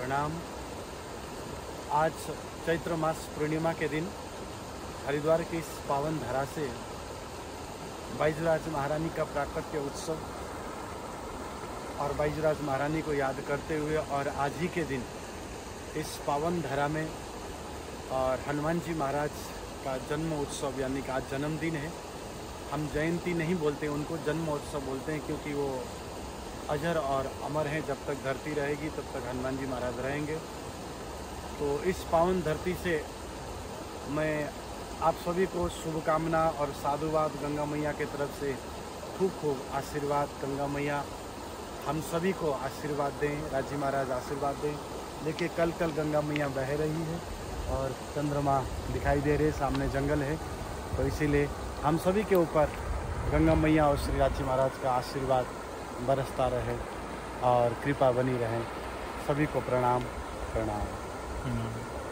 प्रणाम। आज चैत्र मास पूर्णिमा के दिन हरिद्वार की इस पावन धरा से बैजूराज महारानी का प्राकट्य उत्सव और बैजूराज महारानी को याद करते हुए और आज ही के दिन इस पावन धरा में और हनुमान जी महाराज का जन्म उत्सव यानी कि आज जन्मदिन है। हम जयंती नहीं बोलते, उनको जन्म उत्सव बोलते हैं, क्योंकि वो अजर और अमर हैं। जब तक धरती रहेगी तब तक हनुमान जी महाराज रहेंगे। तो इस पावन धरती से मैं आप सभी को शुभकामना और साधुवाद गंगा मैया के तरफ से खूब खूब आशीर्वाद। गंगा मैया हम सभी को आशीर्वाद दें, राजी महाराज आशीर्वाद दें। देखिए कल गंगा मैया बह रही है और चंद्रमा दिखाई दे रहे, सामने जंगल है। तो इसीलिए हम सभी के ऊपर गंगा मैया और श्री राजी महाराज का आशीर्वाद बरसता रहे और कृपा बनी रहे। सभी को प्रणाम प्रणाम।